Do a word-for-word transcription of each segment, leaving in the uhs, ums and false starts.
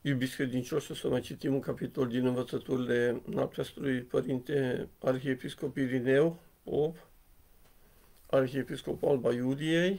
Iubiți credincioși, o să mai citim un capitol din învățăturile Preasfântului Părinte Arhiepiscop Irineu, Pop, Arhiepiscop Alba Iuliei,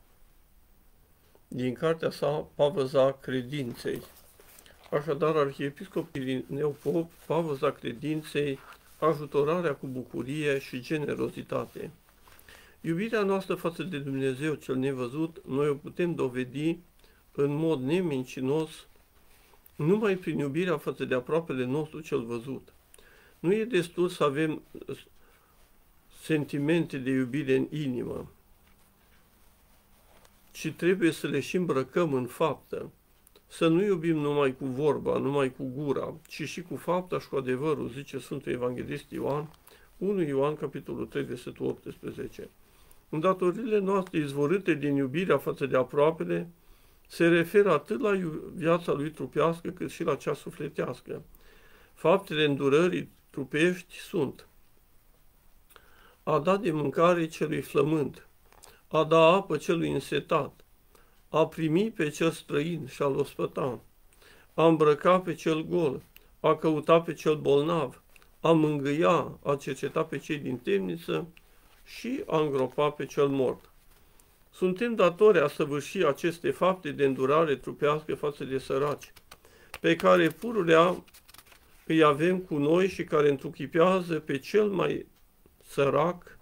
din cartea sa Pavăza Credinței. Așadar, Arhiepiscop Irineu Pop, Pavăza Credinței, ajutorarea cu bucurie și generozitate. Iubirea noastră față de Dumnezeu cel nevăzut, noi o putem dovedi în mod nemincinos numai prin iubirea față de aproapele nostru cel văzut. Nu e destul să avem sentimente de iubire în inimă, ci trebuie să le și îmbrăcăm în faptă. Să nu iubim numai cu vorba, numai cu gura, ci și cu fapta și cu adevărul, zice Sfântul Evanghelist Ioan, unu Ioan, capitolul trei, versetul optsprezece. Îndatoririle noastre izvorâte din iubirea față de aproapele se referă atât la viața lui trupească cât și la cea sufletească. Faptele îndurării trupești sunt: a da de mâncare celui flământ, a da apă celui însetat, a primi pe cel străin și a-l ospăta, a îmbrăca pe cel gol, a căuta pe cel bolnav, a mângâia, a cerceta pe cei din temniță și a îngropa pe cel mort. Suntem datori a săvârși aceste fapte de îndurare trupească față de săraci, pe care pururea îi avem cu noi și care întruchipează pe cel mai sărac,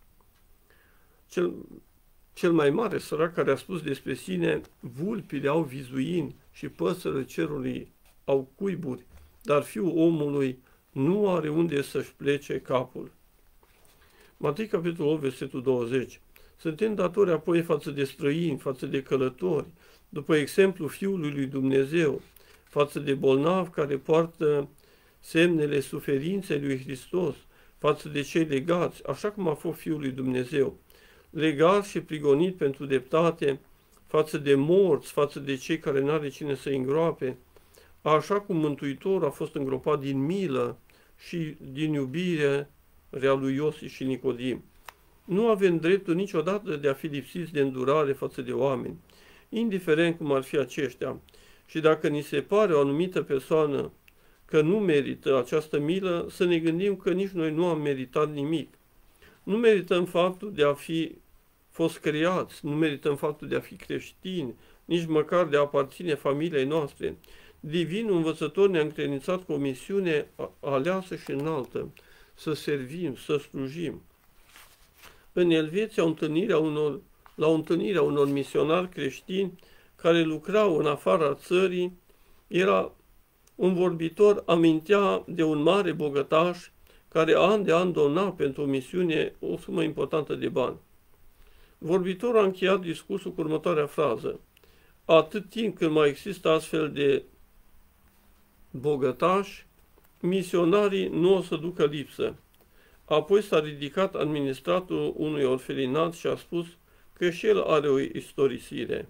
cel, cel mai mare sărac, care a spus despre sine: vulpile au vizuini și păsările cerului au cuiburi, dar fiul omului nu are unde să-și plece capul. Matei, capitolul opt, versetul douăzeci. Suntem datori apoi față de străini, față de călători, după exemplu Fiului lui Dumnezeu, față de bolnavi care poartă semnele suferinței lui Hristos, față de cei legați, așa cum a fost Fiul lui Dumnezeu, legat și prigonit pentru dreptate, față de morți, față de cei care n-are cine să-i îngroape, așa cum Mântuitorul a fost îngropat din milă și din iubire rea lui Iosif și Nicodim. Nu avem dreptul niciodată de a fi lipsiți de îndurare față de oameni, indiferent cum ar fi aceștia. Și dacă ni se pare o anumită persoană că nu merită această milă, să ne gândim că nici noi nu am meritat nimic. Nu merităm faptul de a fi fost creați, nu merităm faptul de a fi creștini, nici măcar de a aparține familiei noastre. Divinul învățător ne-a încredințat cu o misiune aleasă și înaltă, să servim, să slujim. În Elveția, întâlnirea unor, la o întâlnire a unor misionari creștini care lucrau în afara țării, era un vorbitor, amintea de un mare bogătaș care an de an dona pentru o misiune o sumă importantă de bani. Vorbitorul a încheiat discursul cu următoarea frază: atât timp cât mai există astfel de bogătași, misionarii nu o să ducă lipsă. Apoi s-a ridicat administratorul unui orfelinat și a spus că și el are o istorisire.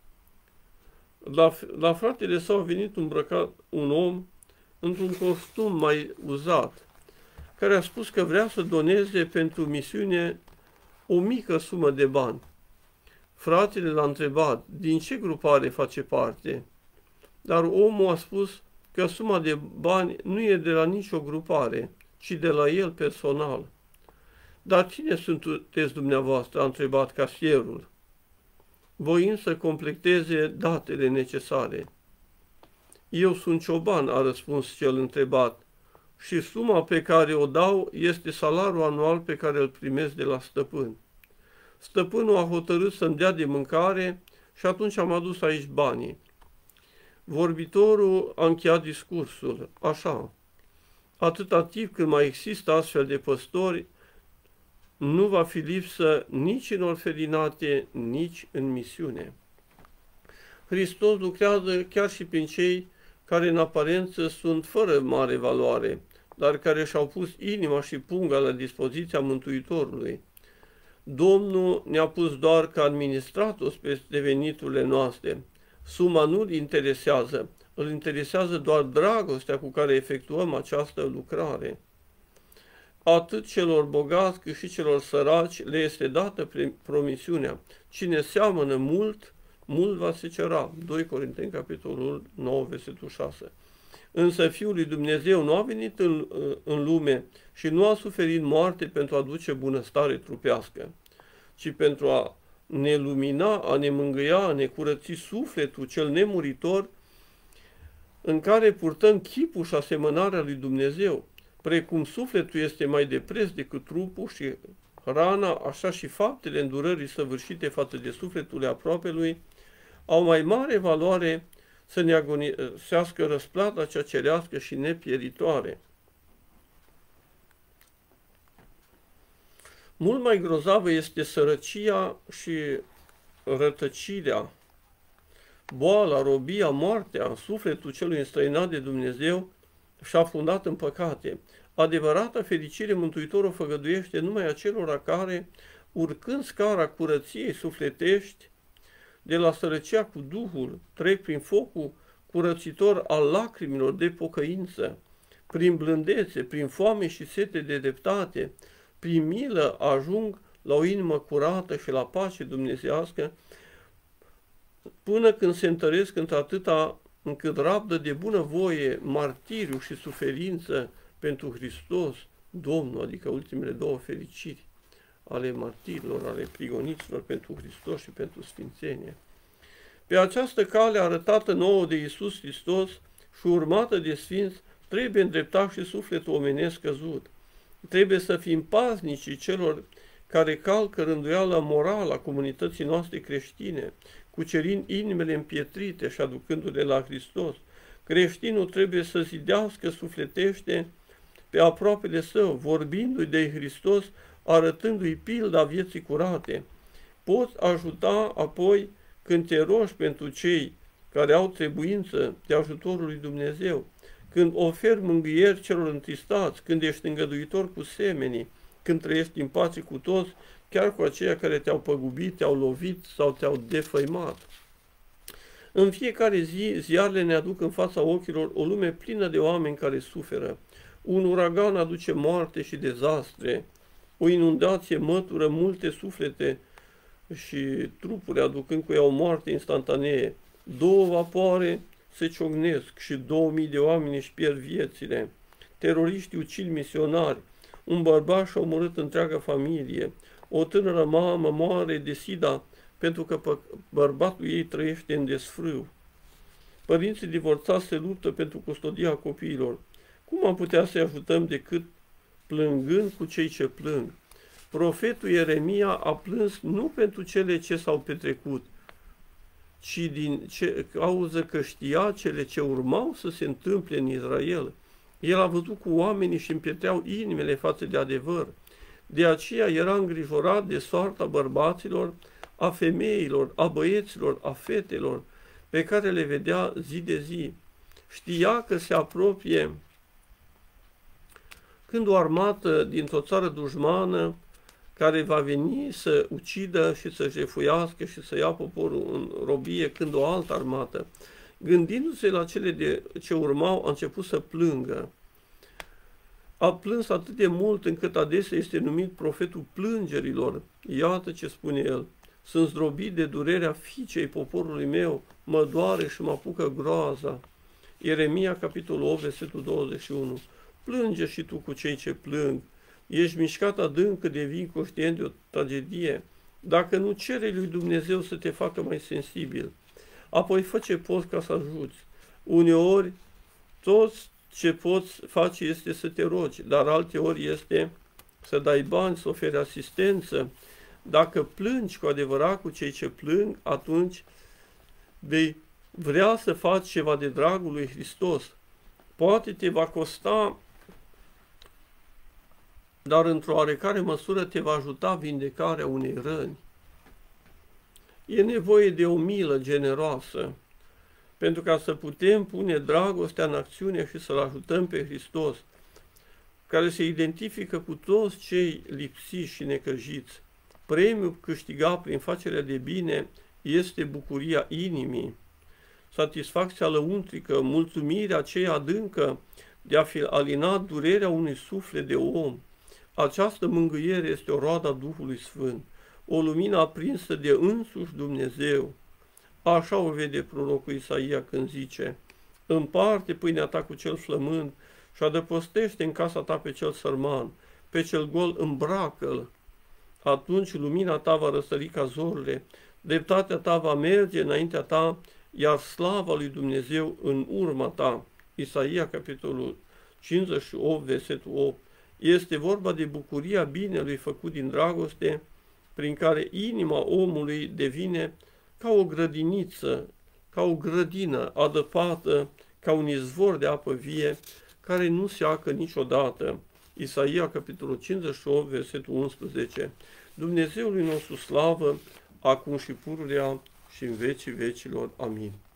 La, la fratele său a venit îmbrăcat un om într-un costum mai uzat, care a spus că vrea să doneze pentru misiune o mică sumă de bani. Fratele l-a întrebat din ce grupare face parte, dar omul a spus că suma de bani nu e de la nicio grupare, ci de la el personal. Dar cine sunteți dumneavoastră? A întrebat casierul, voind să completeze datele necesare. Eu sunt cioban, a răspuns cel întrebat, și suma pe care o dau este salariul anual pe care îl primesc de la stăpân. Stăpânul a hotărât să-mi dea de mâncare și atunci am adus aici banii. Vorbitorul a încheiat discursul așa: atâta timp când mai există astfel de păstori, nu va fi lipsă nici în orfelinate, nici în misiune. Hristos lucrează chiar și prin cei care în aparență sunt fără mare valoare, dar care și-au pus inima și punga la dispoziția Mântuitorului. Domnul ne-a pus doar ca administrator peste veniturile noastre. Suma nu-l interesează, îl interesează doar dragostea cu care efectuăm această lucrare. Atât celor bogați cât și celor săraci le este dată promisiunea: cine seamănă mult, mult va secera. doi Corinteni, capitolul nouă, versetul șase. Însă Fiul lui Dumnezeu nu a venit în, în lume și nu a suferit moarte pentru a aduce bunăstare trupească, ci pentru a ne lumina, a ne mângâia, a ne curăți sufletul cel nemuritor, în care purtăm chipul și asemănarea lui Dumnezeu. Precum sufletul este mai de preț decât trupul și rana, așa și faptele îndurării săvârșite față de sufletul aproapelui au mai mare valoare să ne agonisească răsplata cea cerească și nepieritoare. Mult mai grozavă este sărăcia și rătăcirea, boala, robia, moartea, sufletul celui înstrăinat de Dumnezeu și afundat în păcate. Adevărata fericire Mântuitorul făgăduiește numai acelora care, urcând scara curăției sufletești, de la sărăcia cu Duhul, trec prin focul curățitor al lacrimilor de pocăință, prin blândețe, prin foame și sete de dreptate, prin milă ajung la o inimă curată și la pace dumnezeiască, până când se întăresc într-atâta încât rabdă de bunăvoie martiriu și suferință pentru Hristos, Domnul, adică ultimele două fericiri ale martirilor, ale prigoniților pentru Hristos și pentru sfințenie. Pe această cale arătată nouă de Iisus Hristos și urmată de sfinți, trebuie îndreptat și sufletul omenesc căzut. Trebuie să fim paznici celor care calcă rânduiala morală a comunității noastre creștine, cucerind inimile împietrite și aducându-le la Hristos. Creștinul trebuie să zidească sufletește pe aproapele său, vorbindu-i de Hristos, arătându-i pilda vieții curate. Poți ajuta apoi când te rogi pentru cei care au trebuință de ajutorul lui Dumnezeu, când oferi mângâieri celor întristați, când ești îngăduitor cu semenii, când trăiești în pace cu toți, chiar cu aceia care te-au păgubit, te-au lovit sau te-au defăimat. În fiecare zi, ziarele ne aduc în fața ochilor o lume plină de oameni care suferă. Un uragan aduce moarte și dezastre, o inundație mătură multe suflete și trupuri, aducând cu ea o moarte instantanee. Două vapoare se ciocnesc și două mii de oameni își pierd viețile. Teroriștii ucid misionari. Un bărbat și-a omorât întreaga familie. O tânără mamă moare de sida pentru că bărbatul ei trăiește în desfrâu. Părinții divorțați se luptă pentru custodia copiilor. Cum am putea să-i ajutăm decât plângând cu cei ce plâng? Profetul Ieremia a plâns nu pentru cele ce s-au petrecut, ci din ce, cauză că știa cele ce urmau să se întâmple în Israel. El a văzut cu oamenii și împietreau inimile față de adevăr. De aceea era îngrijorat de soarta bărbaților, a femeilor, a băieților, a fetelor, pe care le vedea zi de zi. Știa că se apropie când o armată dintr-o țară dușmană care va veni să ucidă și să jefuiască și să ia poporul în robie, când o altă armată, gândindu-se la cele de ce urmau, a început să plângă. A plâns atât de mult încât adesea este numit profetul plângerilor. Iată ce spune el: sunt zdrobit de durerea fiicei poporului meu, mă doare și mă apucă groaza. Ieremia, capitolul opt, versetul douăzeci și unu. Plânge și tu cu cei ce plâng. Ești mișcat adânc că devii conștient de o tragedie. Dacă nu, cere lui Dumnezeu să te facă mai sensibil. Apoi fă ce poți ca să ajuți. Uneori, tot ce poți face este să te rogi, dar alteori este să dai bani, să oferi asistență. Dacă plângi cu adevărat cu cei ce plâng, atunci vei vrea să faci ceva de dragul lui Hristos. Poate te va costa, dar într-o oarecare măsură te va ajuta vindecarea unei răni. E nevoie de o milă generoasă, pentru ca să putem pune dragostea în acțiune și să-L ajutăm pe Hristos, care se identifică cu toți cei lipsiți și necăjiți. Premiul câștigat prin facerea de bine este bucuria inimii, satisfacția lăuntrică, mulțumirea aceea adâncă de a fi alinat durerea unui suflet de om. Această mângâiere este o roadă a Duhului Sfânt, o lumină aprinsă de însuși Dumnezeu. Așa o vede prorocul Isaia când zice: împarte pâinea ta cu cel flămând și adăpostește în casa ta pe cel sărman, pe cel gol îmbracă-l. Atunci lumina ta va răsări ca zorile, dreptatea ta va merge înaintea ta, iar slava lui Dumnezeu în urma ta. Isaia, capitolul cincizeci și opt, versetul opt. Este vorba de bucuria binelui făcut din dragoste, prin care inima omului devine ca o grădiniță, ca o grădină adăpată, ca un izvor de apă vie, care nu seacă niciodată. Isaia, capitolul cincizeci și opt, versetul unsprezece. Dumnezeului nostru slavă, acum și pururea și în vecii vecilor. Amin.